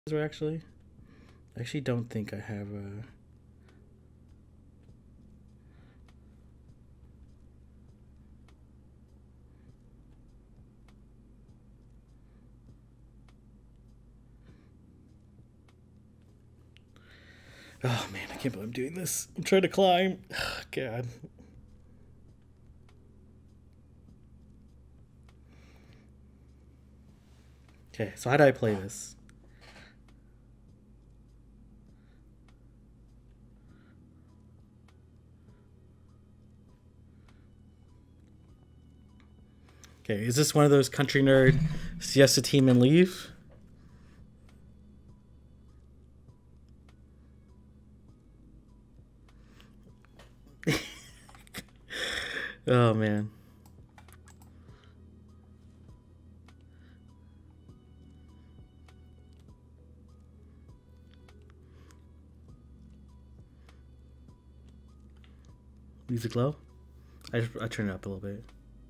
actually. I actually don't think I have a. Oh man, I can't believe I'm doing this. I'm trying to climb. Oh, God. Okay, so how do I play this? Okay, is this one of those country nerd siesta team and leave? Oh man. Music low? I turn it up a little bit.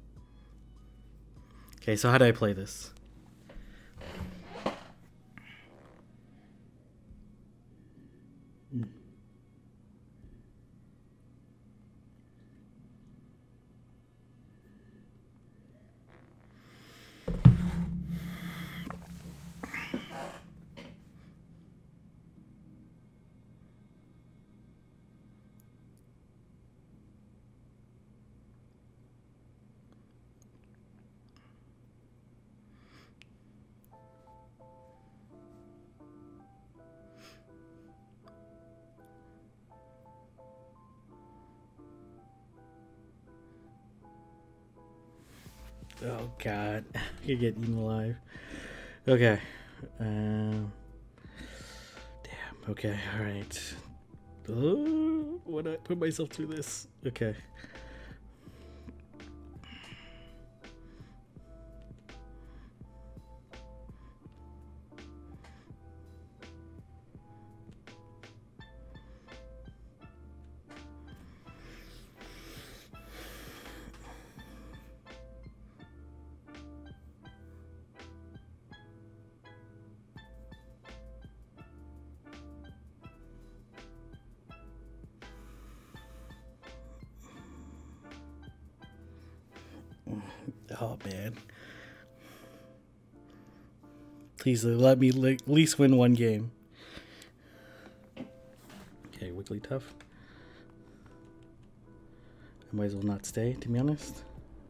Okay, so how do I play this? Oh God, you get eaten alive. Okay. Damn. Okay. All right. Why did I put myself through this? Okay. Oh man. Please let me at least win one game. Okay, Wigglytuff. I might as well not stay, to be honest.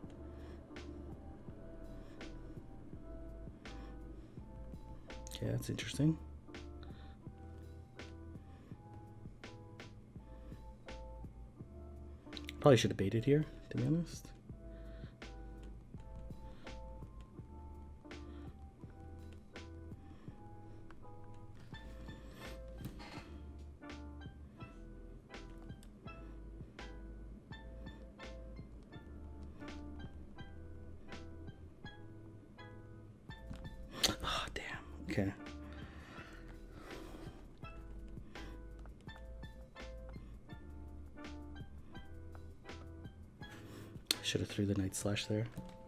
Okay, that's interesting. Probably should have baited here, to be honest. Oh, damn. Okay. Should have threw the Night Slash there.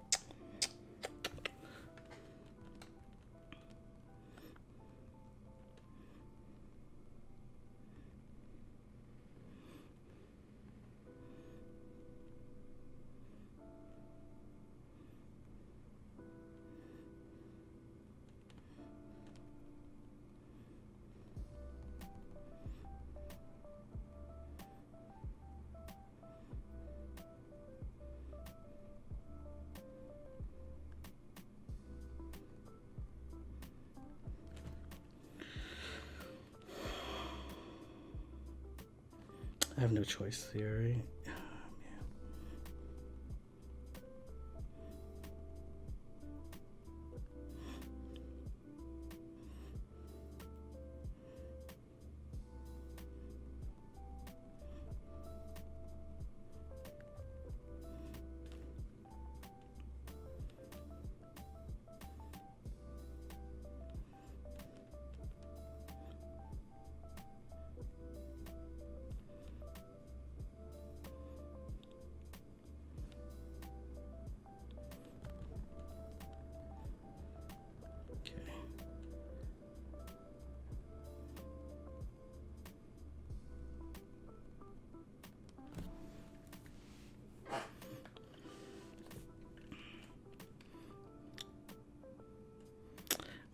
I have no choice here, right?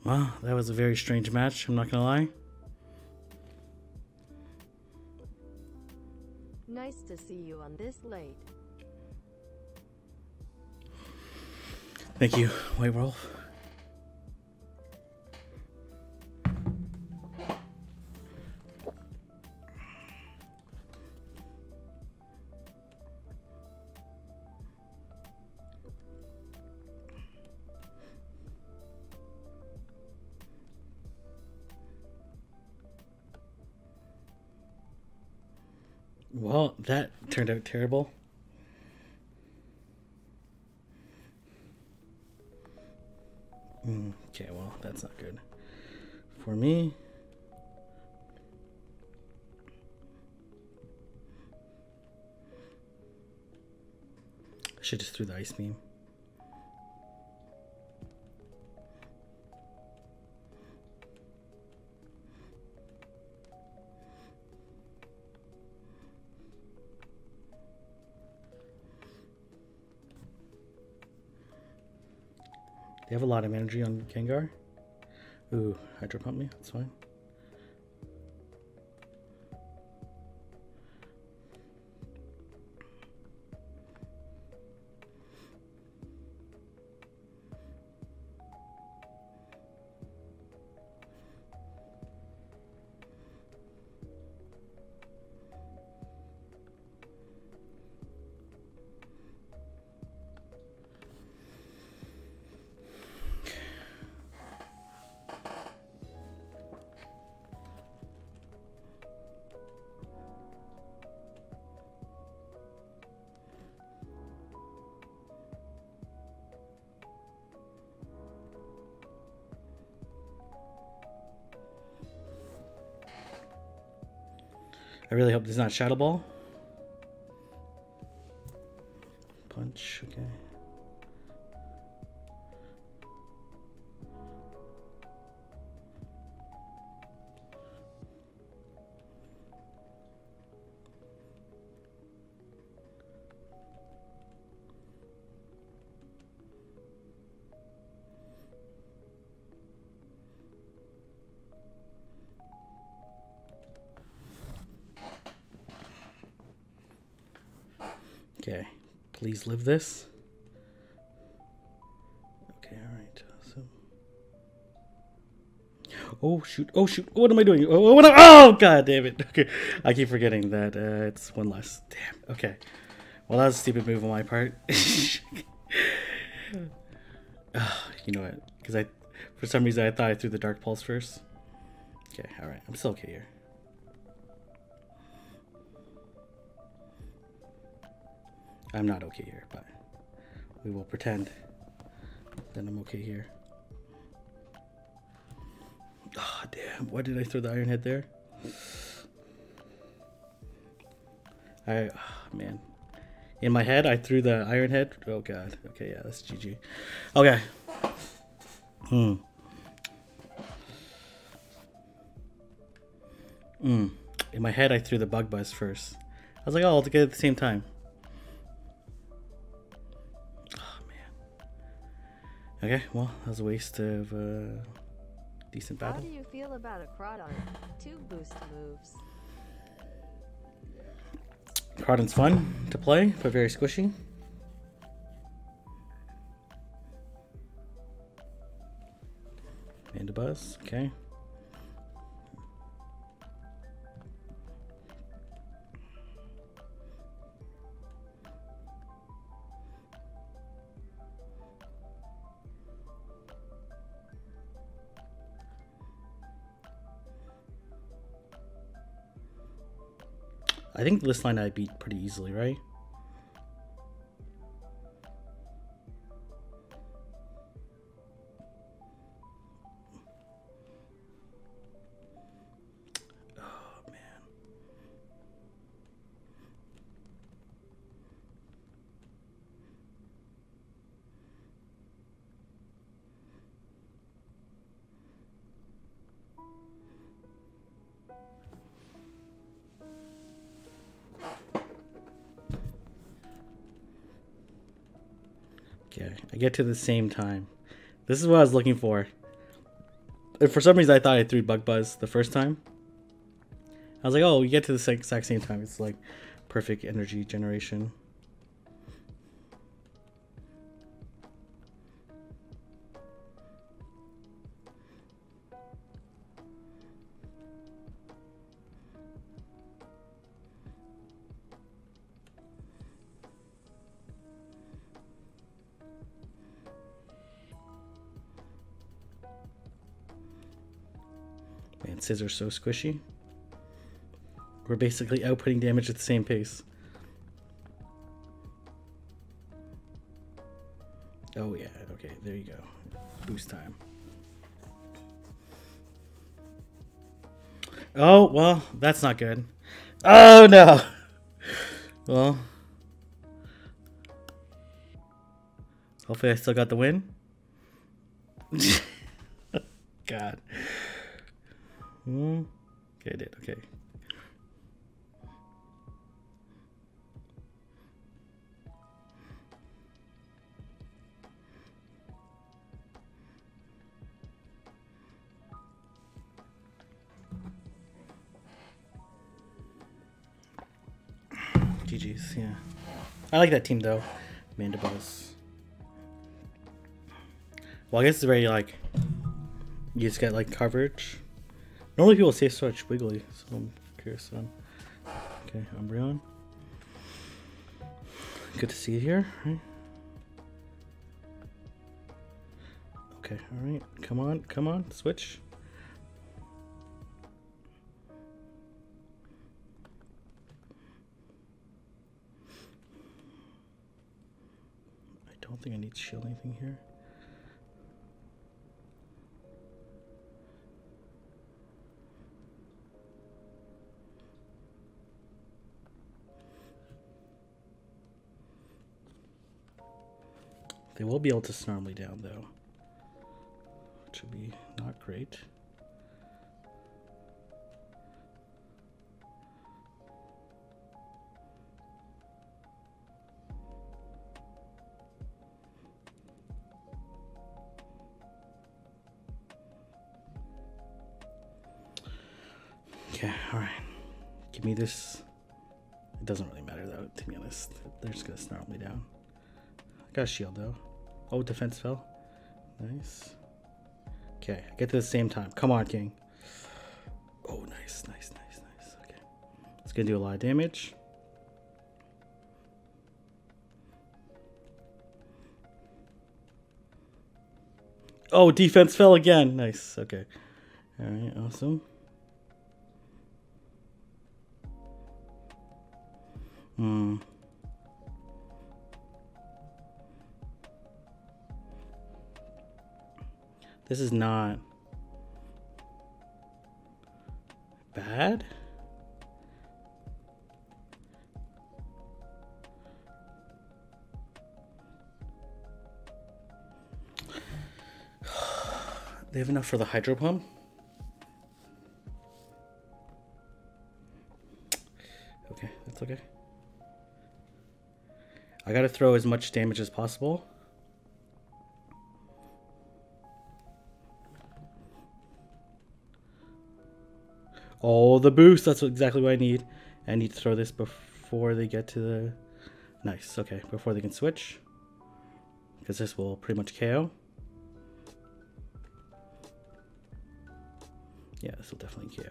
Well, that was a very strange match, I'm not gonna lie. Nice to see you on this late. Thank you, White Wolf. Well, that turned out terrible. Okay, well, that's not good for me. I should just threw the ice beam. They have a lot of energy on Gengar. Ooh, Hydro Pump me, that's fine. I really hope this is not Shadow Ball. Punch, okay. Okay, please live this. Okay, all right. So, oh shoot! Oh shoot! What am I doing? Oh god damn it! Okay, I keep forgetting that it's one less. Damn. Okay. Well, that was a stupid move on my part. You know what? Because for some reason, I thought I threw the Dark Pulse first. Okay, all right. I'm still okay here. I'm not okay here, but we will pretend that I'm okay here. Oh, damn. Why did I throw the Iron Head there? Oh, man. In my head, I threw the Iron Head. Oh, God. Okay, yeah, that's GG. Okay. In my head, I threw the Bug Buzz first. I was like, oh, I'll get it at the same time. Okay, well, that was a waste of decent battle. How do you feel about a Crawdon? 2 boost moves. Crawdon's fun to play, but very squishy. And a Buzz, okay. I think this line I beat pretty easily, right? Oh, man. Okay, I get to the same time. This is what I was looking for. For some reason, I thought I threw Bug Buzz the first time. I was like, oh, you get to the exact same time. It's like perfect energy generation. Man, Scissor's so squishy. We're basically outputting damage at the same pace. Oh yeah, okay, there you go. Boost time. Oh, well, that's not good. Oh no! Well, hopefully I still got the win. God. Okay, I did, okay. GG's, yeah. I like that team though. Mandibles. Well, I guess it's very like you just get like coverage. Normally people say such wiggly, so I'm curious on. Okay, Umbreon. Good to see you here. Right. Okay, alright. Come on, switch. I don't think I need to shield anything here. They will be able to snarl me down though, which would be not great. Okay, alright. Give me this. It doesn't really matter though, to be honest. They're just gonna snarl me down. I got a shield though. Oh, defense fell. Nice. Okay, get to the same time. Come on, King. Oh, nice. Okay. It's gonna do a lot of damage. Oh, defense fell again. Nice. Okay. Alright, awesome. This is not bad. They have enough for the hydro pump. Okay, that's okay. I gotta throw as much damage as possible. Oh, the boost. That's exactly what I need. I need to throw this before they get to the... Nice. Okay, before they can switch. Because this will pretty much KO. Yeah, this will definitely KO.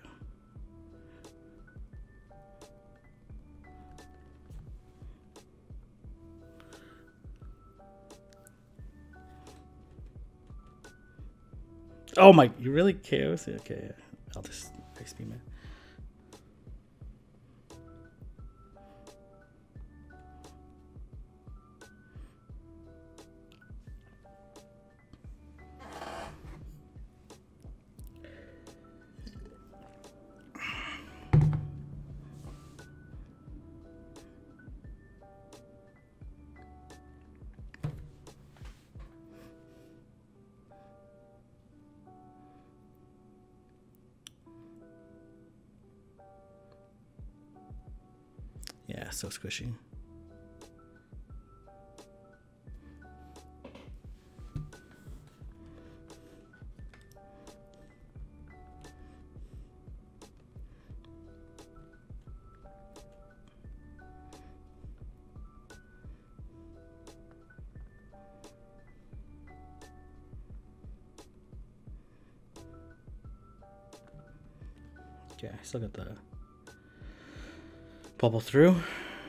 Oh my, you really KOs? Okay, I'll just ice beam it. Yeah, so squishy. Okay, I still got the bubble through.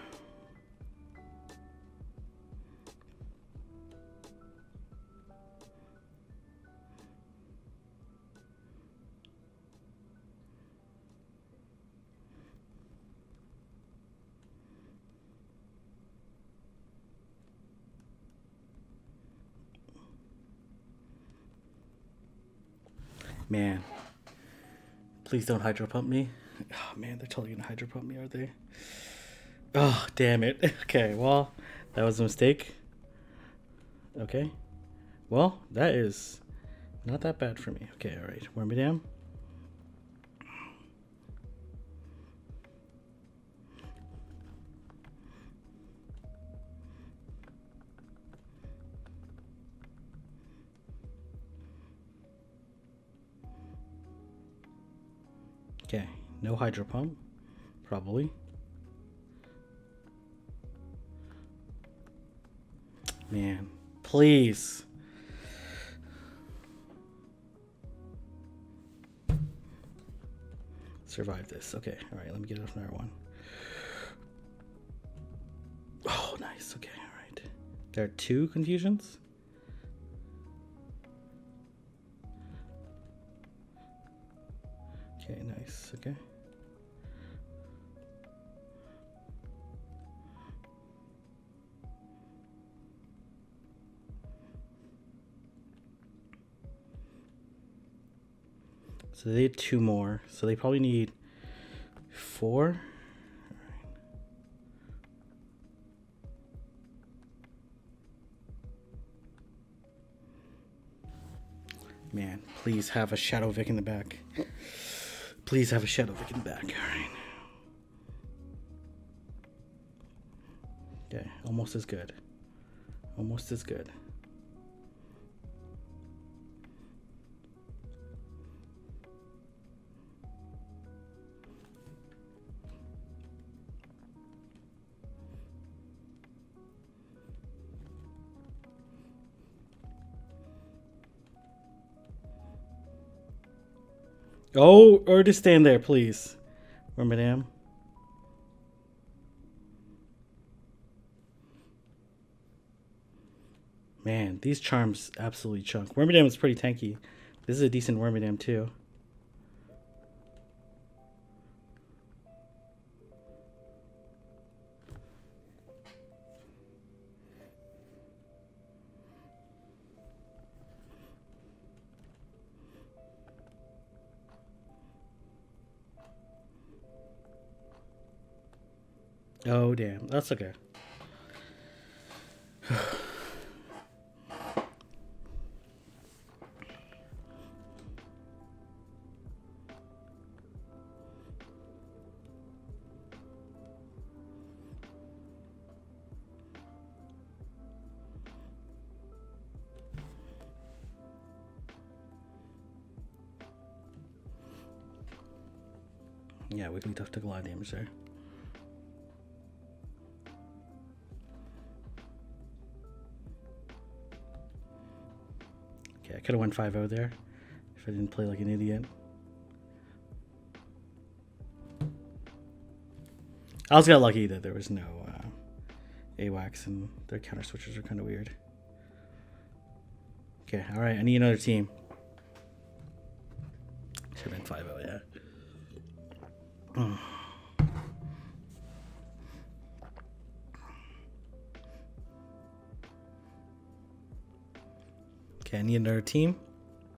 Man, please don't hydro pump me. Oh man, they're totally gonna hydro pump me, are they? Oh, damn it. Okay, well, that was a mistake. Okay. Well, that is not that bad for me. Okay, alright. Wormadam. Okay, no hydro pump, probably. Man, please. Survive this. Okay, alright, let me get another one. Oh, nice. Okay, alright. There are 2 confusions? Okay, nice. Okay. So they need 2 more. So they probably need 4. Man, please have a Shadow Vic in the back. Please have a Shadow Vic in the back. Alright. Okay, almost as good. Almost as good. Oh, or just stand there, please. Wormadam. Man, these charms absolutely chunk. Wormadam is pretty tanky. This is a decent Wormadam too. Oh, damn. That's okay. Yeah, Wiggly took a lot of damage there. Okay, I could have went 5-0 there if I didn't play like an idiot. I also got lucky that there was no AWACS and their counter switches are kind of weird. Okay, alright, I need another team. Should have been 5-0, yeah. Okay, I need another team.